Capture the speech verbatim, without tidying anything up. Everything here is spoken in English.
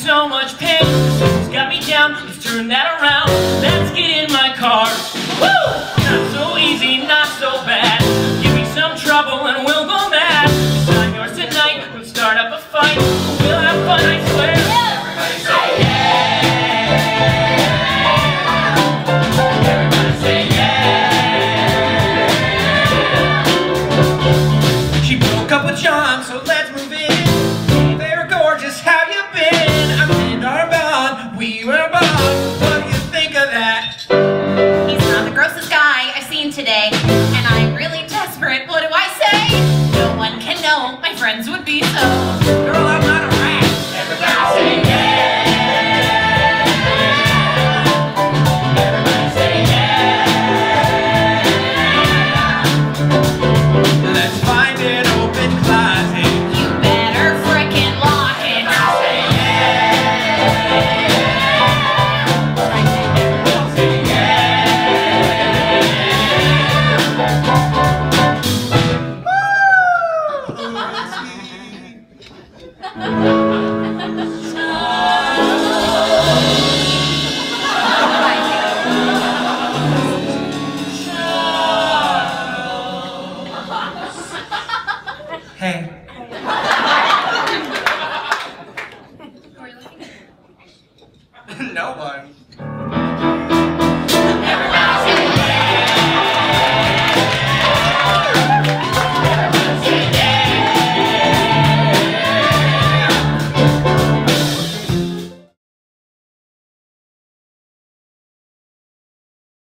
so much pain. Someone's got me down, let's turn that around. Let's get in my car. Woo! Not so easy, not so bad. Give me some trouble and we'll go mad. Cause I'm yours tonight, we'll start up a fight. We'll have fun, I swear. Everybody say yeah. Everybody say yeah. She broke up with John, so let's move in. They're gorgeous, how you been? I'm in our bond, we were bond. What do you think of that? He's not the grossest guy I've seen today, and I'm really desperate. What do I say? No one can know. My friends would be so. Girl, I'm not a rat. Everybody say yeah. Everybody say yeah. Let's find an open closet. You better frickin' lock it. Say Hey. No one.